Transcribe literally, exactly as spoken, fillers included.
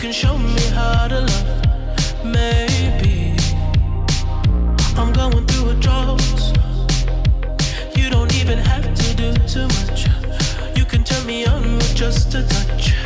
can show me how to love. Maybe I'm going through a drought. You don't even have to do too much. You can turn me on with just a touch.